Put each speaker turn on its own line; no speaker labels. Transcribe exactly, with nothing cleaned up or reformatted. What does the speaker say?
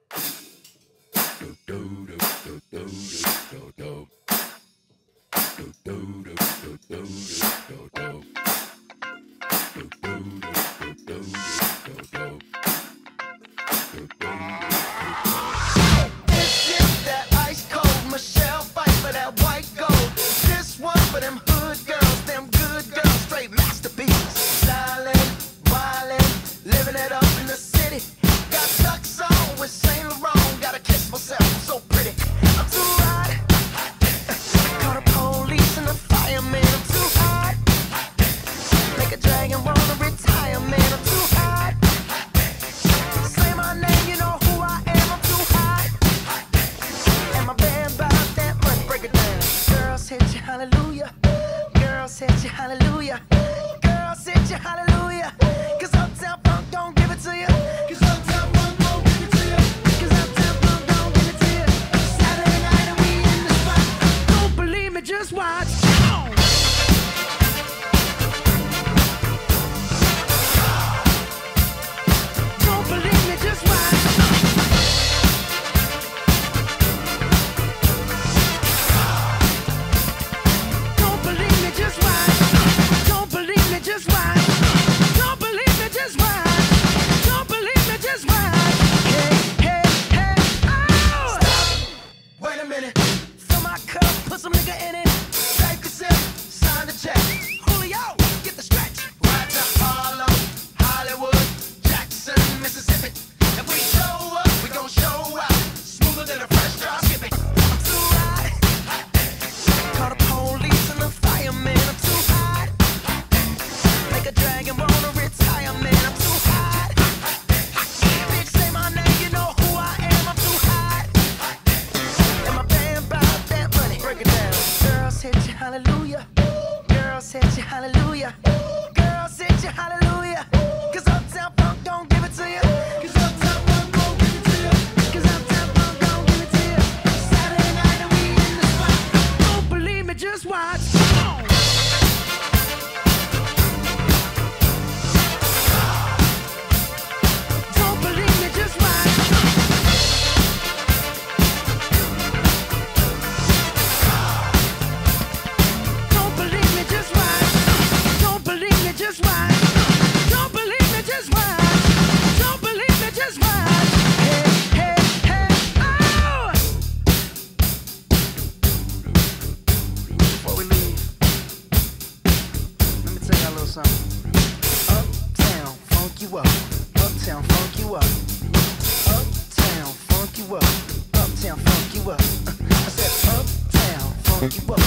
Hallelujah, girl, set you hallelujah, girl, set you hallelujah, cause Uptown Funk don't give it to you, cause Uptown Funk don't give it to you, cause Uptown Funk don't give it to you. Saturday night and we in the spot, don't believe me, just watch. Don't believe me, just watch. Some nigga in it, take a sip, sign the check. Julio, get the stretch. Right to Harlem, Hollywood, Jackson, Mississippi. If we show up, we gon' show out. Smoother than a fresh drop skipping. I'm too hot. Call the police and the fireman. I'm too hot. Make a dragon wanna retire, man. I'm too hot. Bitch, say my name, you know who I am. I'm too hot. And my band bout that money. Break it down. Girl, set you hallelujah. Girl, set you hallelujah. Girl, set you hallelujah. Cause Uptown Funk don't give it to you. Cause Uptown Funk don't give it to you. Cause Uptown Funk don't give it to you. Saturday night and we in the spot. Don't believe me, just watch. Don't believe me, just watch. Just watch. Don't believe me, just watch. Don't believe me, just watch. Hey, hey, hey, oh! Before we leave, let me tell y'all a little something. Uptown, funk you up. Uptown, funk you up. Uptown, funk you up. Uptown, funk you up. I said uptown, funk you up.